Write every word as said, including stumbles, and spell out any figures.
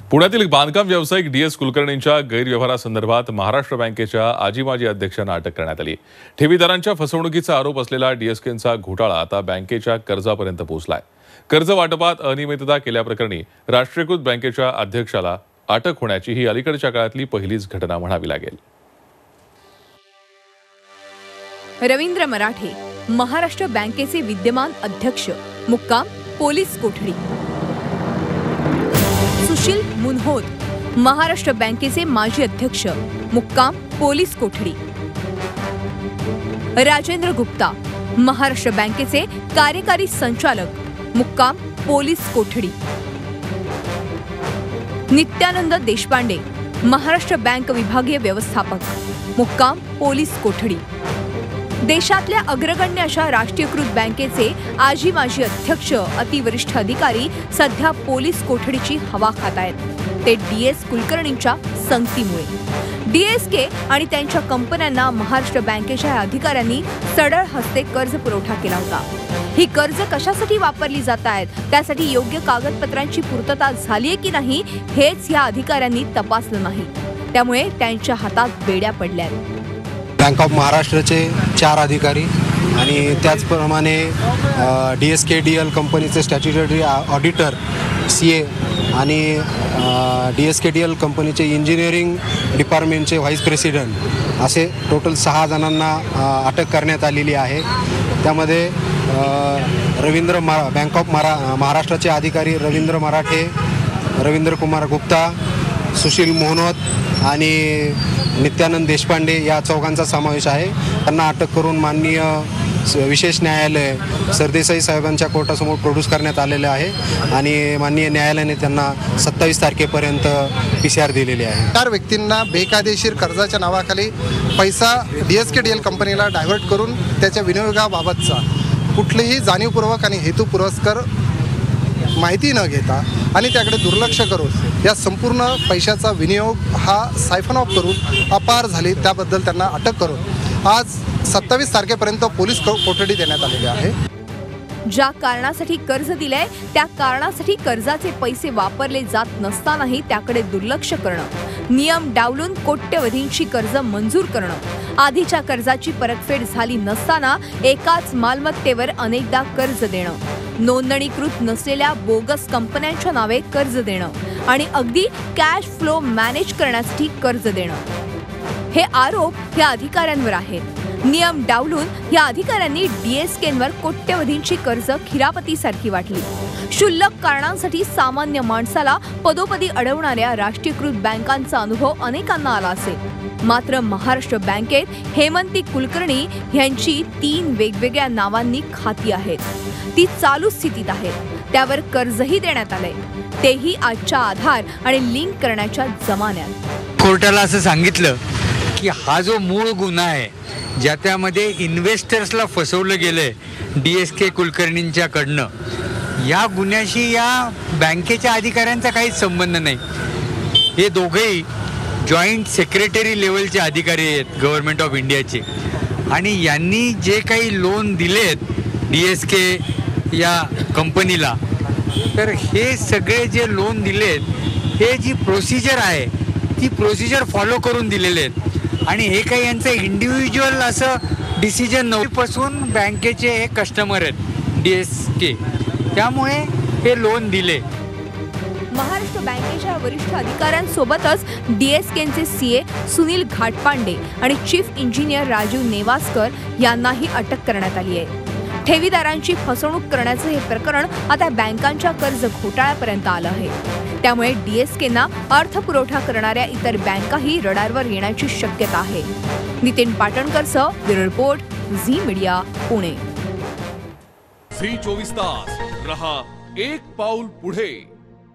पुण्यातील बांधकाम व्यावसायिक डी एस कुलकर्णींच्या गैरव्यवहारासंदर्भात महाराष्ट्र बँकेच्या आजी माजी अध्यक्षांना अटक करण्यात आली। ठेवीदारांच्या फसवणुकीचा आरोप असलेला डीएसकेचा घोटाळा आता बँकेच्या कर्जापर्यंत पोहोचलाय। कर्ज वाटपात अनियमितता केल्याप्रकरणी राष्ट्रीयकृत बँकेच्या अध्यक्षाला अटक होण्याची ही अलीकडच्या काळातली पहिलीच घटना म्हणावी लागेल। रवींद्र मराठे महाराष्ट्र बँकेचे विद्यमान अध्यक्ष, मुक्काम पोलीस कोठडी। सुशील मुनहोद महाराष्ट्र बँकेचे माजी अध्यक्ष, मुक्काम पोलीस कोठडी। राजेंद्र गुप्ता महाराष्ट्र बँकेचे कार्यकारी संचालक, मुक्काम पोलीस कोठडी। नित्यानंद देशपांडे महाराष्ट्र बँक विभागीय व्यवस्थापक, मुक्काम पोलीस कोठडी। देशातल्या अग्रगण्य अशा राष्ट्रीयकृत बँकेचे आजी माजी अध्यक्ष, अतिवरिष्ठ अधिकारी सध्या पोलीस कोठडीची हवा खात आहेत। ते डी एस कुलकर्णींच्या संगतीमुळे। डीएसके आणि त्यांच्या कंपन्यांना महाराष्ट्र बँकेच्या अधिकाऱ्यांनी सडळ हस्ते कर्ज पुरवठा केला होता। ही कर्ज कशासाठी वापरली जात आहेत, त्यासाठी योग्य कागदपत्रांची पूर्तता झालीये की नाही हेच या अधिकाऱ्यांनी तपासलं नाही। त्यामुळे त्यांच्या हातात बेड्या पडल्या। बँक ऑफ महाराष्ट्रचे चार अधिकारी आणि त्याचप्रमाणे D S K D L कंपनीचे स्टॅच्युटरी ऑडिटर सी ए आणि D S K D L कंपनीचे इंजिनिअरिंग डिपार्टमेंटचे व्हाईस प्रेसिडेंट असे टोटल सहा जणांना अटक करण्यात आलेली आहे। त्यामध्ये रवींद्र मरा बँक ऑफ मरा महाराष्ट्राचे अधिकारी रवींद्र मराठे, रवींद्र कुमार गुप्ता, सुशील मोहनोद आणि नित्यानंद देशपांडे या चौघांचा समावेश आहे। त्यांना अटक करून माननीय विशेष न्यायालय सरदेसाई साहेबांच्या कोर्टासमोर प्रोड्यूस करण्यात आलेले आहे आणि माननीय न्यायालयाने त्यांना सत्तावीस तारखेपर्यंत पी सी आर दिलेली आहे। चार व्यक्तींना बेकायदेशीर कर्जाच्या नावाखाली पैसा D S K D L कंपनीला डायव्हर्ट करून त्याच्या विनियोगाबाबतचा कुठलीही जाणीवपूर्वक आणि हेतुपुरस्कर माहिती न घेता आणि त्याकडे दुर्लक्ष करून या संपूर्ण पैशाचा विनियोग हा सायफन ऑफ करून अपार झाली, त्याबद्दल त्यांना अटक करून आज सत्तावीस तारखेपर्यंत पोलीस कोठडी देण्यात आलेली आहे। ज्या कारणासाठी कर्ज दिलंय त्या कारणासाठी कर्जाचे पैसे वापरले जात नसतानाही त्याकडे दुर्लक्ष करणं, नियम डावलून कोट्यवधींची कर्ज मंजूर करणं, आधीच्या कर्जाची परतफेड झाली नसताना एकाच मालमत्तेवर अनेकदा कर्ज देणं, नोंदणीकृत नसलेल्या बोगस कंपन्यांच्या नावे कर्ज देणं आणि अगदी कॅश फ्लो मॅनेज करण्यासाठी कर्ज देणं हे आरोप या अधिकाऱ्यांवर आहेत। नियम डावलून या अधिकाऱ्यांनी डीएसकेंवर कोट्यवधींची कर्ज खिरापतीसारखी वाटली। क्षुल्लक कारणांसाठी सामान्य माणसाला पदोपदी अडवणाऱ्या राष्ट्रीयकृत बँकांचा अनुभव अनेकांना आला असेल। मात्र महाराष्ट्र बँकेत हेमंती कुलकर्णी यांची तीन वेगवेगळ्या नावांनी खाती आहेत। ती चालू स्थितीत आहेत, त्यावर कर्जही देण्यात आलंय, तेही आजच्या आधार आणि लिंक करण्याच्या जमान्यात। कोर्टाला असं सांगितलं की हा जो मूळ गुन्हा आहे ज्या त्यामध्ये इन्व्हेस्टर्सला फसवलं गेलंय डी एस के कुलकर्णींच्याकडनं, या गुन्ह्याशी या बँकेच्या अधिकाऱ्यांचा काहीच संबंध नाही। हे दोघेही जॉईंट सेक्रेटरी लेवलचे अधिकारी आहेत गव्हर्नमेंट ऑफ इंडियाचे आणि यांनी जे काही लोन दिलेत डी एस के या कंपनीला, तर हे सगळे जे लोन दिलेत हे जी प्रोसिजर आहे ती प्रोसिजर फॉलो करून दिलेले आहेत आणि हे काही यांचं इंडिव्हिज्युअल असं डिसिजन नव्हतीपासून बँकेचे हे कस्टमर आहेत डी एस के, त्यामुळे हे लोन दिले। महाराष्ट्र बँकेच्या वरिष्ठ अधिकाऱ्यांसोबतच डीएसकेचे सी ए सुनील घाटपांडे आणि चीफ इंजिनियर राजीव नेवासकर यांनाही अटक करण्यात आली आहे। ठेवीदारांची फसवणूक करण्याचं हे प्रकरण आता बँकांच्या कर्ज घोटाळ्यापर्यंत आलं आहे। त्यामुळे डीएसकेंना अर्थपुरवठा करणाऱ्या इतर बँकाही रडारवर येण्याची शक्यता आहे। नितीन पाटणकरसह bureau report, Zee media, Pune. Zee चोवीस तास रहा एक पाऊल पुढे।